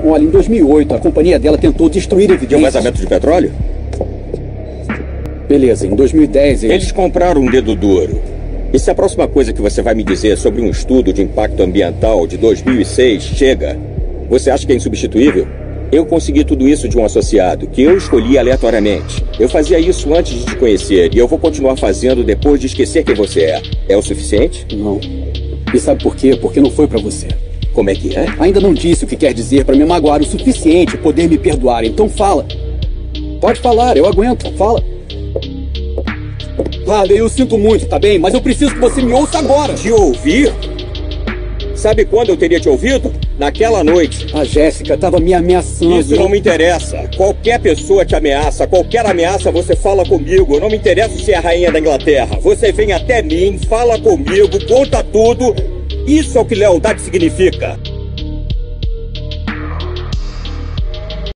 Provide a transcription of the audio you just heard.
Olha, em 2008, a companhia dela tentou destruir evidências. De um vazamento de petróleo? Beleza, em 2010 Eles compraram um dedo duro. E se a próxima coisa que você vai me dizer sobre um estudo de impacto ambiental de 2006 chega, você acha que é insubstituível? Eu consegui tudo isso de um associado, que eu escolhi aleatoriamente. Eu fazia isso antes de te conhecer, e eu vou continuar fazendo depois de esquecer quem você é. É o suficiente? Não. E sabe por quê? Porque não foi pra você. Como é que é? Ainda não disse o que quer dizer pra me magoar o suficiente poder me perdoar, então fala. Pode falar, eu aguento, fala. Harley, eu sinto muito, tá bem? Mas eu preciso que você me ouça agora. Te ouvir? Sabe quando eu teria te ouvido? Naquela noite. A Jéssica estava me ameaçando. Isso não me interessa. Qualquer pessoa te ameaça. Qualquer ameaça você fala comigo. Não me interessa se é a rainha da Inglaterra. Você vem até mim, fala comigo, conta tudo. Isso é o que lealdade significa.